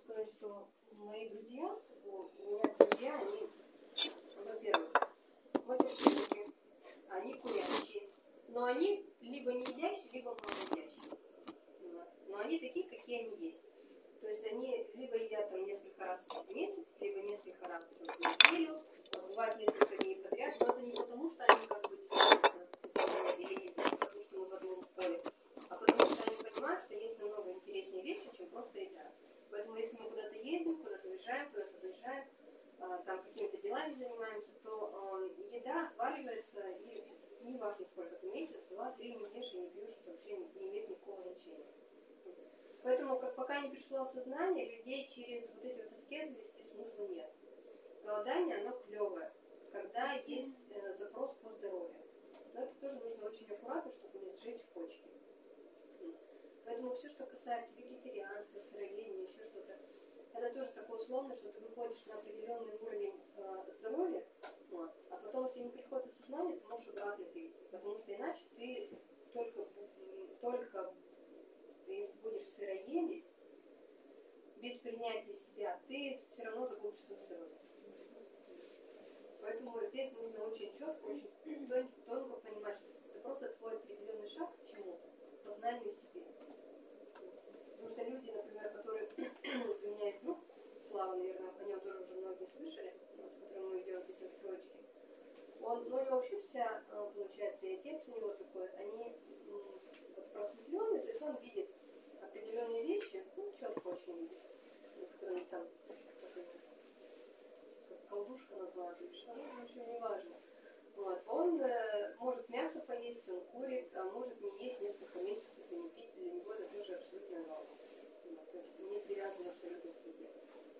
сказать, что мои друзья, у меня друзья, они, во-первых, матершинники, они курящие, но они либо не едящие, либо малоедящие. Но они такие, какие они есть. То есть они либо едят там несколько раз в месяц, либо несколько раз в неделю, бывает несколько дней подряд, но это не потому, что они как бы или потому, что мы в одном поле, а потому что они понимают, что есть намного интереснее вещи, чем просто еда. Поэтому если мы куда-то ездим, куда-то уезжаем, куда-то доезжаем, там какими-то делами занимаемся, то еда отваливается, и не важно сколько ты, месяц, 2-3 не ешь и не пьешь, это вообще не имеет никакого значения. Поэтому, пока не пришло осознание, людей через вот эти вот аскезы вести смысла нет. Голодание, оно клевое, когда есть запрос по здоровью. Но это тоже нужно очень аккуратно, чтобы не сжечь почки. Поэтому все, что касается вегетарианства, сыроедения, еще что-то, это тоже такое условно, что ты выходишь на определенный уровень здоровья, вот, а потом, если не приходит осознание, ты можешь обратно перейти. Потому что иначе ты только если будешь сыроедить, без принятия себя, ты все равно загубишь свое здоровье. Поэтому здесь нужно очень четко, очень тонко понимать, что это просто твой определенный шаг к чему-то, к познанию себе. Потому что люди, например, которые... У меня есть друг, Слава, наверное, о нем тоже уже многие слышали, вот, с которым мы идем эти вот троечки. У него вообще вся, получается, и отец у него такой, они вот, просветленные, то есть он видит определенные вещи, четко очень видит, которые там, как колдушка назвать, или что, в общем, не важно. Вот. Он может мясо поесть, он курит, а может не есть несколько месяцев и не пить, для него это тоже абсолютно норма. Вот. То есть не привязано абсолютно к еде.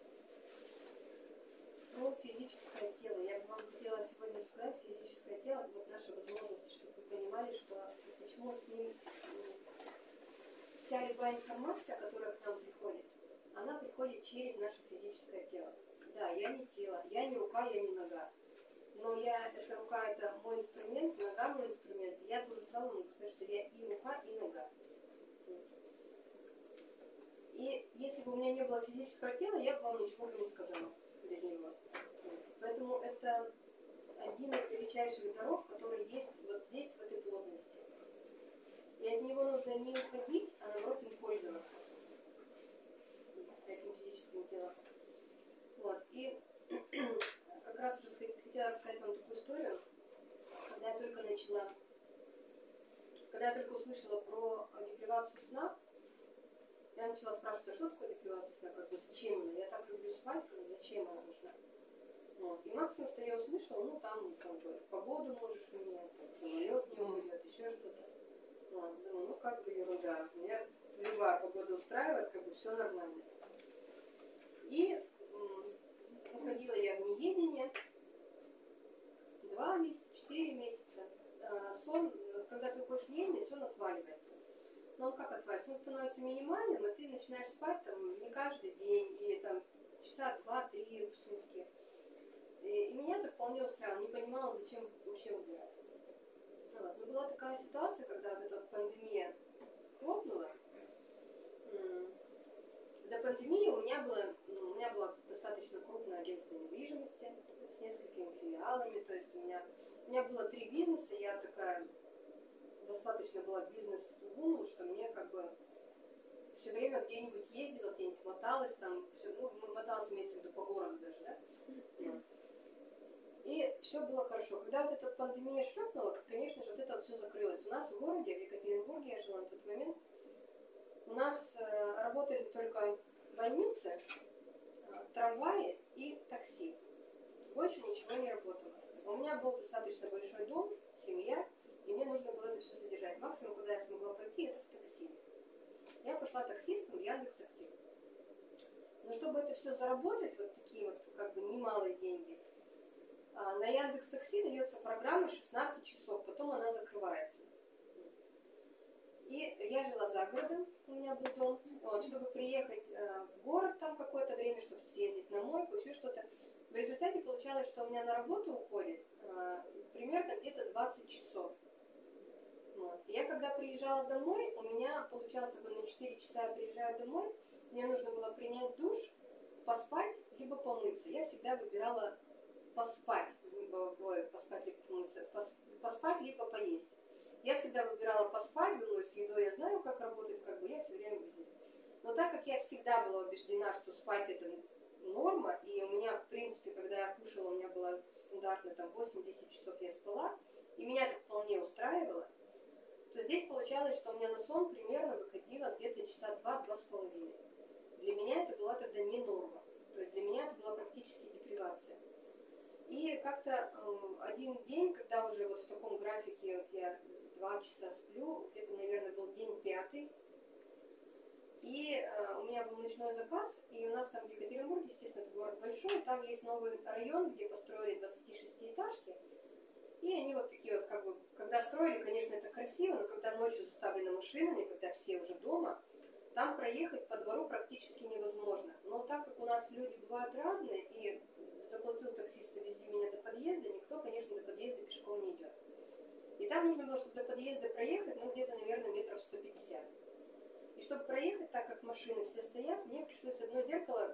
Про физическое тело. Я бы вам хотела сегодня рассказать физическое тело, вот наши возможности, чтобы вы понимали, что почему с ним вся любая информация, которая к нам приходит, она приходит через наше физическое тело. Да, я не тело, я не рука, я не нога. Но эта рука, это мой инструмент, нога мой инструмент. Я тоже самое могу сказать, что я и рука, и нога. И если бы у меня не было физического тела, я бы вам ничего бы не сказала без него. Поэтому это один из величайших даров, который есть вот здесь, в этой плотности. И от него нужно не уходить, а наоборот им пользоваться. Этим физическим телом. Вот. И как раз хотела рассказать вам такую историю, когда я только услышала про депривацию сна, я начала спрашивать, а что такое депривация сна, как бы зачем она? Я так люблю спать, зачем она нужна? Вот. И максимум, что я услышала, там как бы погоду можешь менять, самолет не уйдет, еще что-то. Вот. Думаю, как бы ерунда. Меня любая погода устраивает, как бы все нормально. И уходила я в неедение 2 месяца, 4 месяца. Сон, когда ты уходишь в неедение, сон отваливается. Но он как отваливается? Он становится минимальным, и ты начинаешь спать там не каждый день, и там часа 2-3 в сутки. И меня это вполне устраивало, не понимала, зачем вообще убирать. Вот. Но была такая ситуация, когда вот эта пандемия хлопнула. До пандемии у меня было достаточно крупное агентство недвижимости с несколькими филиалами. То есть у меня было 3 бизнеса, я такая достаточно была бизнес-вумен, что мне как бы все время где-нибудь ездила, где-нибудь моталась, там, все, моталась, имеется в виду, по городу даже, да? И все было хорошо. Когда вот эта пандемия шлепнула, конечно же, вот это вот все закрылось. У нас в городе, в Екатеринбурге, я жила на тот момент, у нас работали только больницы, трамваи и такси. Больше ничего не работало. У меня был достаточно большой дом, семья, и мне нужно было это все содержать. Максимум, куда я смогла пойти, это в такси. Я пошла таксистом в Яндекс.Такси. Но чтобы это все заработать, вот такие вот как бы немалые деньги, на Яндекс.Такси дается программа 16 часов, потом она закрывается. И я жила за городом, у меня был дом, вот, чтобы приехать в город там какое-то время, чтобы съездить на мойку, еще что-то. В результате получалось, что у меня на работу уходит примерно где-то 20 часов. Вот. И я когда приезжала домой, у меня получалось такое, на 4 часа я приезжаю домой, мне нужно было принять душ, поспать, либо помыться. Я всегда выбирала поспать. Поспать, либо помыться. Поспать, либо поесть. Я всегда выбирала поспать, думаю, с едой я знаю, как работать, как бы я все время везде. Но так как я всегда была убеждена, что спать это норма, и у меня, в принципе, когда я кушала, у меня было стандартно там 8-10 часов я спала, и меня это вполне устраивало, то здесь получалось, что у меня на сон примерно выходило где-то часа 2-2,5. Для меня это была тогда не норма. То есть для меня это была практически депривация. И как-то один день, когда уже вот в таком графике вот я 2 часа сплю, это, наверное, был день 5, и у меня был ночной заказ, и у нас там в Екатеринбурге, естественно, это город большой, там есть новый район, где построили 26-этажки, и они вот такие вот, как бы, когда строили, конечно, это красиво, но когда ночью заставлены машинами, когда все уже дома, там проехать по двору практически невозможно. Но так как у нас люди бывают разные, и заплатил таксисту везти меня до подъезда, никто, конечно, до подъезда пешком не идет. И там нужно было, чтобы до подъезда проехать, ну, где-то, наверное, метров 150. И чтобы проехать, так как машины все стоят, мне пришлось одно зеркало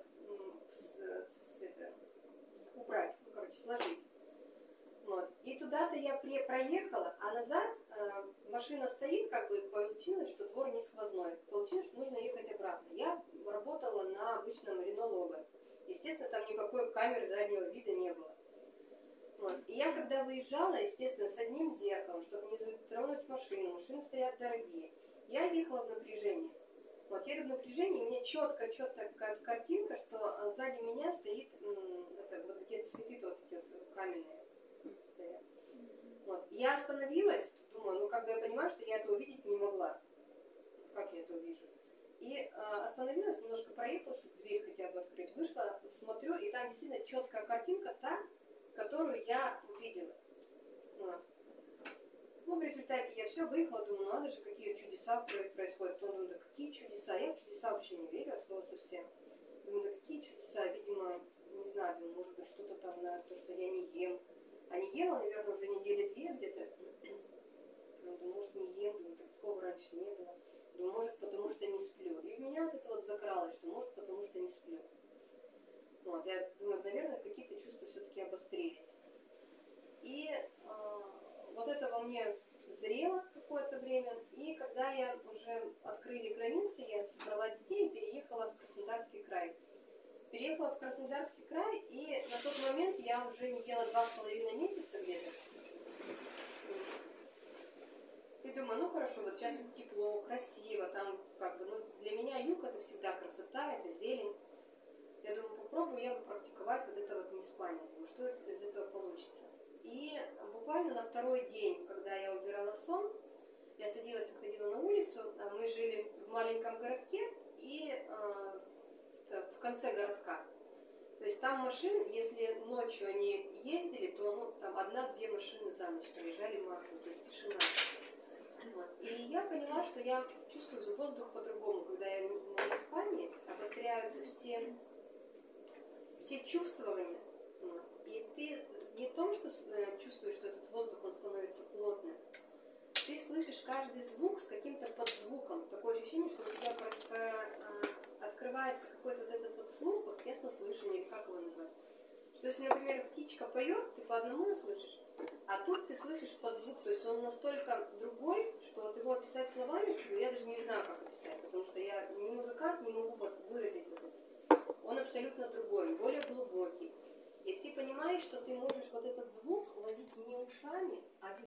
убрать, ну, короче, сложить. Вот. И туда-то я проехала, а назад машина стоит, как бы получилось, что двор не сквозной. Получилось, что нужно ехать обратно. Я работала на обычном Renault Logan. Естественно, там никакой камеры заднего вида не было. Вот. И я когда выезжала, естественно, с одним зеркалом, чтобы не затронуть машину, машины стоят дорогие, я ехала в напряжении. Вот, еду в напряжении, и у меня четко картинка, что сзади меня стоит вот эти цветы, вот эти вот каменные стоят. Вот. Я остановилась, думаю, ну как бы я понимаю, что я это увидеть не могла. Как я это увижу? И остановилась, немножко проехала, чтобы дверь хотя бы открыть. Вышла, смотрю, и там действительно четкая картинка, та, которую я увидела. Вот. Ну, в результате я все выехала, думаю, надо же, какие чудеса происходят. Потом думаю, да какие чудеса? Я в чудеса вообще не верю, от слова совсем. Думаю, да какие чудеса? Видимо, не знаю, думаю, может быть, что-то там на то, что я не ем. А не ела, наверное, уже недели 2 где-то. Ну, думаю, может, не ем, думаю, такого раньше не было. Думаю, может, потому что не сплю. И в меня вот это вот закралось, что может, потому что не сплю. Вот, я думаю, наверное, какие-то чувства все-таки обострились. И вот это во мне зрело какое-то время. И когда я уже открыли границы, я собрала детей и переехала в Краснодарский край. Переехала в Краснодарский край, и на тот момент я уже не ела 2,5 месяца где-то. И думаю, ну хорошо, вот сейчас тепло, красиво, там как бы, ну для меня юг это всегда красота, это зелень. Я думаю, попробую я практиковать вот это вот неспание, думаю, что из этого получится. И буквально на второй день, когда я убирала сон, я садилась, выходила на улицу, мы жили в маленьком городке и в конце городка. То есть там машин, если ночью они ездили, то ну, там 1-2 машины за ночь проезжали максимум, то есть тишина. Вот. И я поняла, что я чувствую воздух по-другому, когда я на Испании, обостряются все чувствования. Вот. И ты не в том, что чувствуешь, что этот воздух, он становится плотным, ты слышишь каждый звук с каким-то подзвуком. Такое ощущение, что у тебя открывается какой-то вот этот вот слух, вот яснослышание, или как его назвать. Что если, например, птичка поет, ты по одному слышишь, а тут ты слышишь подзвук, то есть он настолько другой, что вот его описать словами, я даже не знаю, как описать, потому что я не музыкант, не могу вот выразить вот это. Он абсолютно другой, более глубокий. И ты понимаешь, что ты можешь вот этот звук ловить не ушами, а